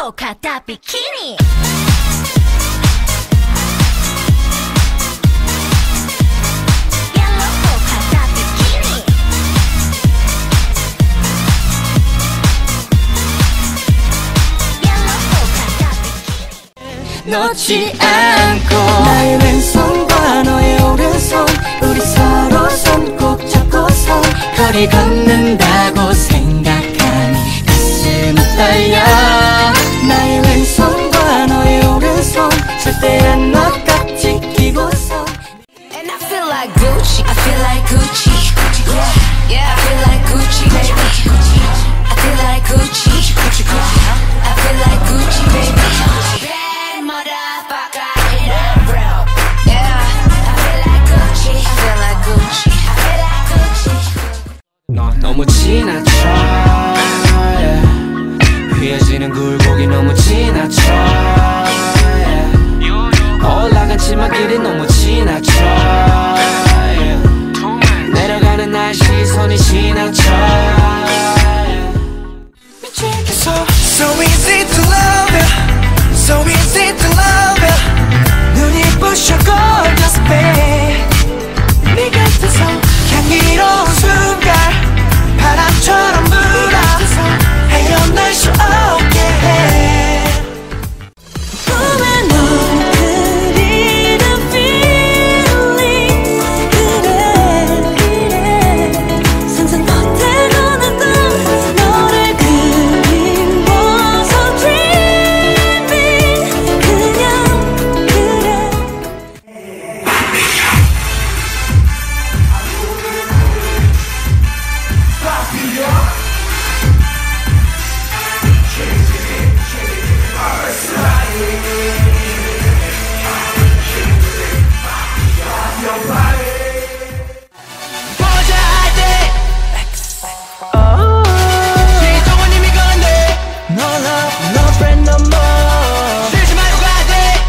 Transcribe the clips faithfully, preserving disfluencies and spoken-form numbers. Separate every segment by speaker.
Speaker 1: polka bikini. Yellow polka bikini. Yellow polka bikini.
Speaker 2: 놓지 않고 나의 왼손과 너의 오른손 우리 서로 손 꼭 잡고서 거리 걷는다고 생각하니 가슴이 떨려. 나의 왼손과 너의 오른손 절대 안 놔까 지키고서.
Speaker 1: And I feel like Gucci, I feel like Gucci, yeah, yeah, I feel like Gucci, baby. I feel like Gucci, I feel like Gucci, baby. Bad motherfucker, yeah, I feel like Gucci, I feel like Gucci, I feel like Gucci.
Speaker 2: 너 너무 지나쳐, yeah. 휘어지는 굴곡이 너무 지나쳐, yeah. 올라간 치마길이 너무 지나쳐, yeah. 내려가는 날 시선이 지나쳐, yeah. 미치겠어. So easy to love you, so easy to love you. 눈이 부셔 gorgeous babe. 네 곁에서 향기로운 순간 바람처럼 불어 헤어날 수 없게 해. 꿈에 넌 그리는 feeling. 그래 그래 상상 못해도 난또 너를 그리워서 dreaming. 그냥 그래. 보자 할 때 시동은 이미 건데 No love, no friend no more. 들지 말고 가야 돼.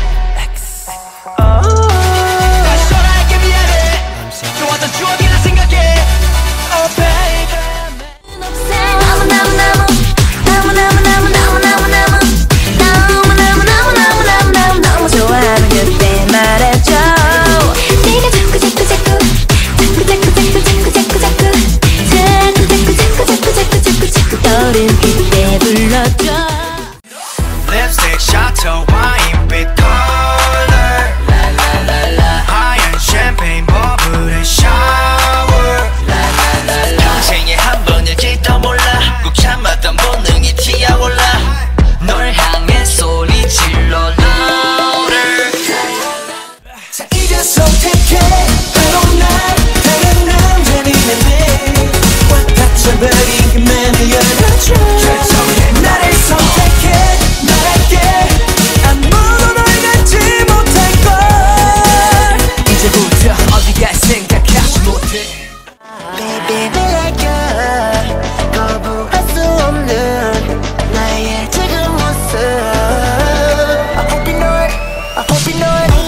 Speaker 2: 다시 돌아갈게 미안해. 좋았던 추억이라 생각해. Oh baby.
Speaker 1: 너무 너무 너무 너무 너무 너무 너무 너무 너무 너무 너무 너무 너무 너무 너무 너무 좋아하는 그때 말해줘. 네가 자꾸 자꾸 자꾸 자꾸 자꾸 자꾸 자꾸 자꾸 자꾸 자꾸 자꾸 자꾸 자꾸 자꾸 자꾸 떠오른 그때 불러줘.
Speaker 3: Lipstick shot to wine bit color. La la la la. 하얀 champagne 버블의 shower. La la la la. 평생에 한 번일지도 몰라. 꾹 참았던 본능이 튀어올라. 널 향해 소리 질러 louder.
Speaker 2: 자 이제 선택해. 바로 날 다른 남자는 내 왔다 쳐버린 그 맘을 열어줘. 결정해 나를 선택해. 말할게 아무도 널 갖지 못할걸. 이제부터 어디 갈 생각하지 못해. Baby be like you. 거부할 수 없는 나의 지금 모습. I hope you know it. I hope you know it.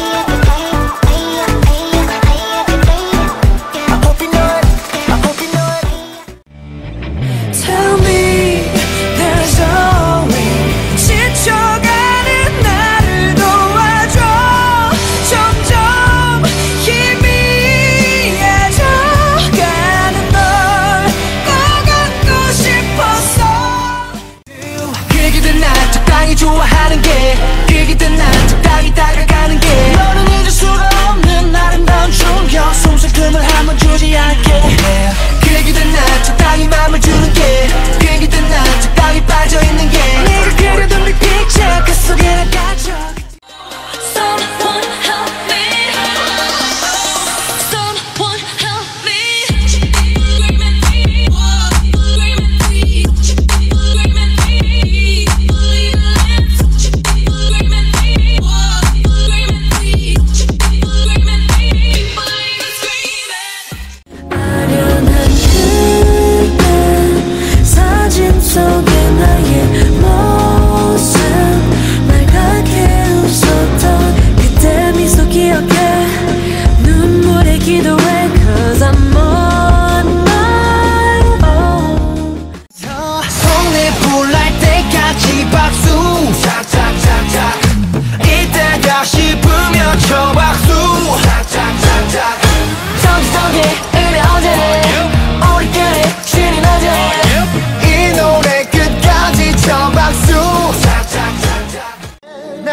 Speaker 2: I hope you know it. I hope you know it.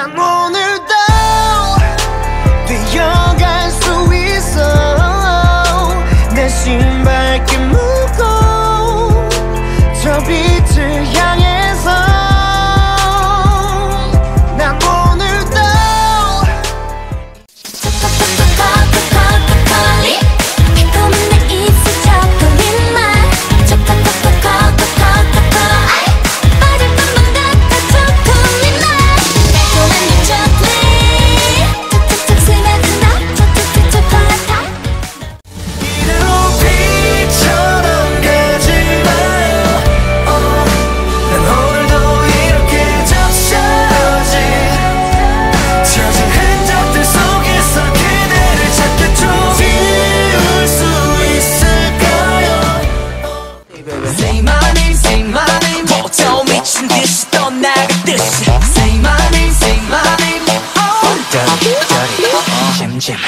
Speaker 2: 난 오늘도 뛰어갈 수 있어. 내 신발길 무거운 저 빛을 향해서 난 오늘도
Speaker 1: 달콤한 내 입술 초콜릿 맛 빠질 것만 같아 초콜릿 맛 달콤한 내 초콜릿 툭툭툭 스며드나 툭툭툭 초콜릿
Speaker 2: 이대로 빛처럼 가지 마요. oh, 난 오늘도 이렇게 적셔진 젖은 흔적들 속에서 그대를 찾겠죠. 지울 수 있을까요? Say my name, say my name. 보통 미친 듯이 떠나가듯이 Say my name, say my name. oh. Dirty, dirty, 잼잼해.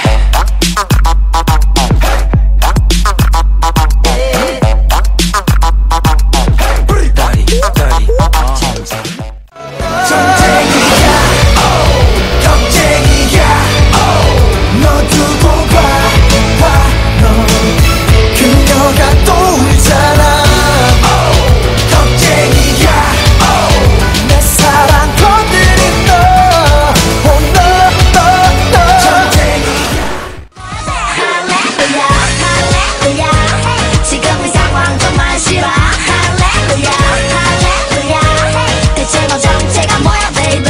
Speaker 1: 지금 이 상황 정말 싫어 할렐루야 할렐루야 대체 너 정체가 뭐야 baby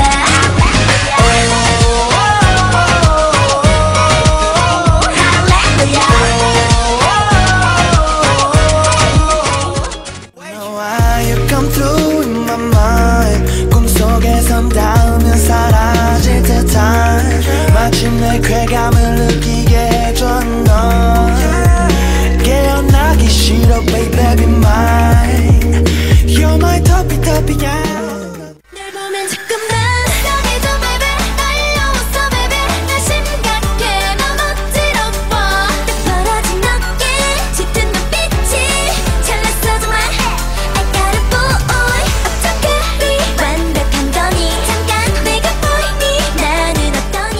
Speaker 2: Now you come through in my mind. 꿈속에선 닿으면 사라질 듯한 마침내 쾌감을 느끼게 해줘 너. 깨어나기 싫어 baby be mine. You're my toppy toppy yeah.
Speaker 1: 널 보면 자꾸만 여기도 baby 달려왔어 baby 내 심각해 너무 어지러워 딱 벌어진 어깨 짙은 눈빛이 잘났어 정말 I got a boy 어떻게 우리 완벽한 거니 잠깐 내가 보이니 나는 어떠니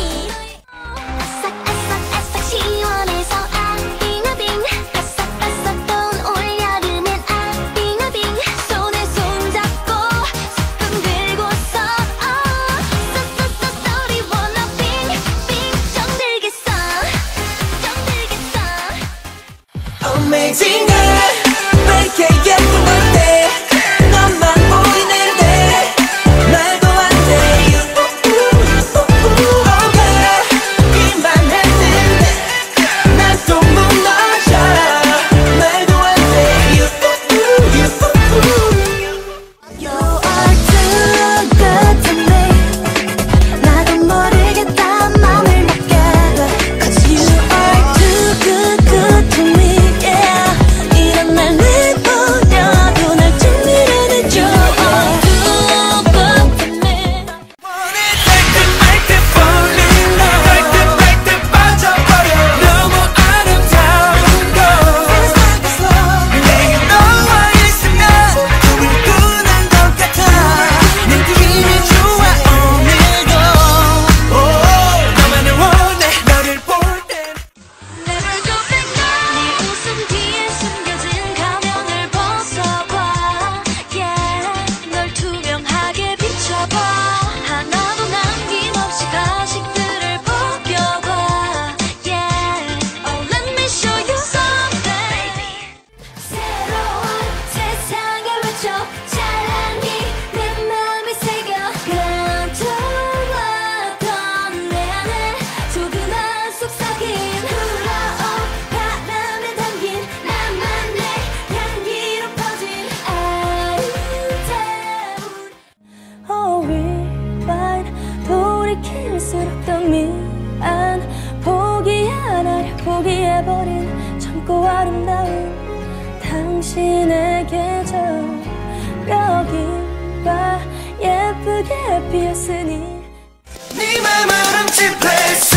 Speaker 1: 아싹아싹아싹 시원해서 아빙아빙 아싹아싹 더운 올여름엔 아빙아빙 손에 손 잡고 소금 들고서 쏘쏘쏘 우리 wanna 빙빙 정들겠어 정들겠어
Speaker 2: Amazing 해 왜 이렇게 예쁜 건데 너만 보이는데 말도 안 돼. 오케이만 했는데 난 또 무너져. 말도 안 돼.
Speaker 1: You are too good to me 나도 모르겠다 맘을 먹게 돼 Cause you are too good good to me yeah 이런 날 내버려도 날 준비해줘 You are too good to me
Speaker 2: 너무 아름다운 걸 내가 너와 있으면 꿈을 꾸는 것 같아. 느낌이 좋아 오늘도 너만을 원해 너를 볼 땐.
Speaker 1: Never go back now 네 웃음 뒤에 숨겨진 가면을 벗어봐 Yeah 널 투명하게 비춰봐 하나도 남김없이 가식들을 벗겨봐 Yeah oh let me show you something 새로운 세상을 외쳐 찬란히 내 맘에 새겨 감춰왔던 내 안에 조그만 속삭임 흘러온 바람에 담긴 나만의 향기로 퍼진 아름다운 Oh rewind 돌이킬수록 더 미안 포기 안 하려 포기해버린 젊고 아름다운 당신의 계절 여기 봐 예쁘게 피었으니
Speaker 2: 네 맘을 훔친 place